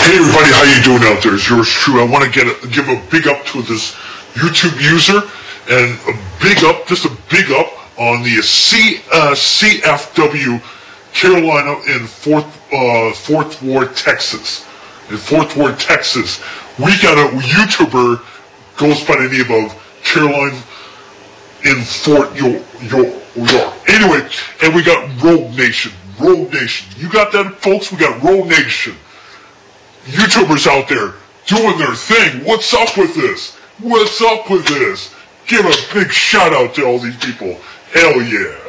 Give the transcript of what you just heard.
Hey everybody, how you doing out there? It's yours true. I want to give a big up to this YouTube user, and just a big up on the CFW Carolina in Fourth Ward, Texas. In Fourth Ward, Texas, we got a YouTuber goes by the name of Caroline in Fort York. Anyway, and we got Rogue Nation. Rogue Nation. You got that, folks? We got Rogue Nation. YouTubers out there doing their thing. What's up with this? What's up with this? Give a big shout out to all these people. Hell yeah.